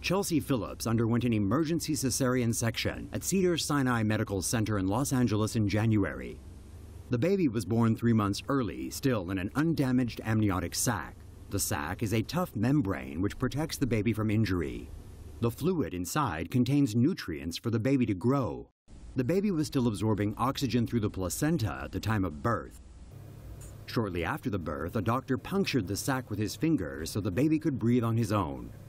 Chelsea Phillips underwent an emergency cesarean section at Cedars-Sinai Medical Center in Los Angeles in January. The baby was born 3 months early, still in an undamaged amniotic sac. The sac is a tough membrane which protects the baby from injury. The fluid inside contains nutrients for the baby to grow. The baby was still absorbing oxygen through the placenta at the time of birth. Shortly after the birth, a doctor punctured the sac with his fingers so the baby could breathe on his own.